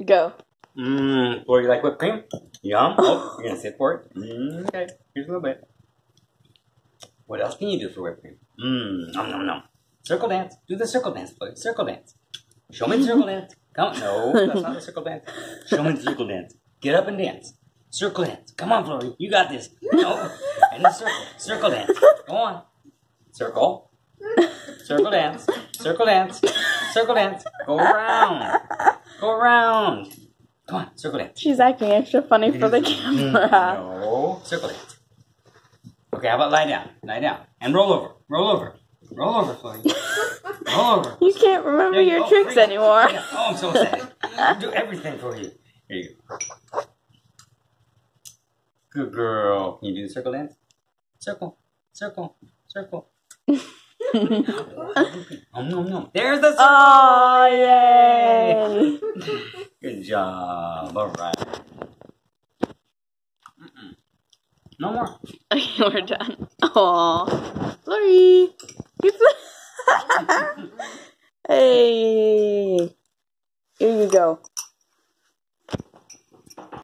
Go. Flor, you like whipped cream? Yum. Oh, you're gonna sit for it? Okay, here's a little bit. What else can you do for whipped cream? Nom nom nom. Circle dance. Do the circle dance, Flor. Circle dance. Show me the circle dance. Come on. No, that's not the circle dance. Show me the circle dance. Get up and dance. Circle dance. Come on, Florrie. You got this. No. And the circle. Circle dance. Go on. Circle. Circle dance. Circle dance. Circle dance. Go around. Go around. Come on. Circle dance. She's acting extra funny for the camera. No. Circle dance. Okay, how about lie down? Lie down. And roll over. Roll over. Roll over, Florrie. Roll over. You can't remember your tricks anymore. Yeah. Oh, I'm so excited. I'll do everything for you. Here you go. Good girl. Can you do the circle dance? Circle. Circle. Circle. No. There's the circle. Oh, yay. Good job. All right. No more. Okay, we're done. Aw. Florrie. Hey. Here you go.